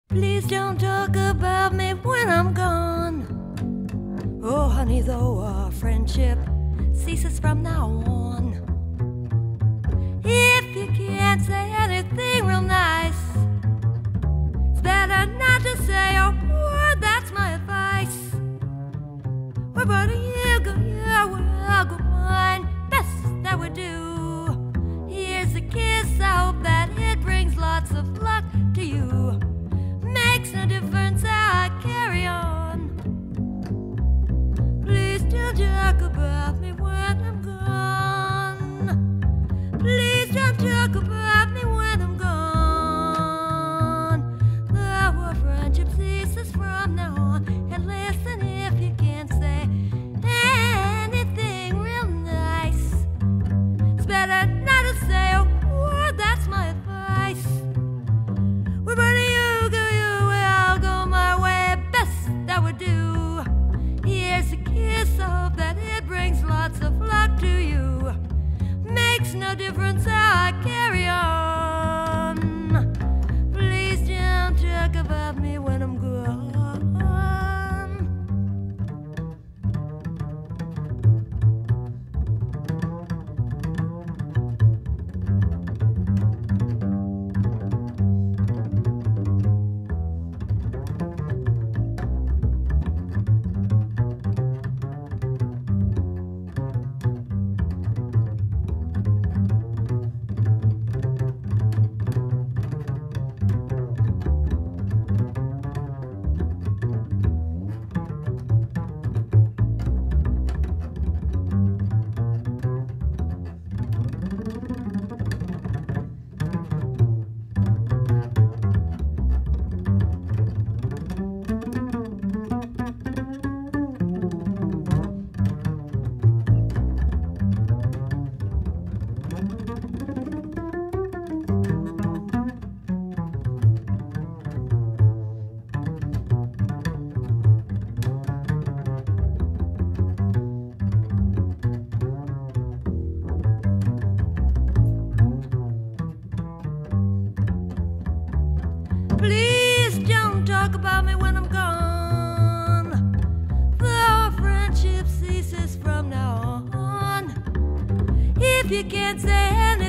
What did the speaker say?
Please don't talk about me when I'm gone. Oh, honey, though our friendship ceases from now on. If you can't say anything real nice, it's better not to say a word, that's my advice. Wherever you go, your way, I'll go mine. Best that we do. Here's a kiss, I hope that it brings lots of luck to you. Makes no difference how I carry on. Please don't talk about me when I'm gone. Please don't talk about me when I'm gone. Our friendship ceases from now on. And listen, if you can't say anything real nice, it's better not to say a word, that's my advice. Wherever you go your way, I'll go my way. Best that we do. Here's a kiss, I hope that it brings lots of luck to you. Makes no difference how I carry on. Please don't talk about me when I'm gone. Please don't talk about me when I'm gone. Our friendship ceases from now on. If you can't say anything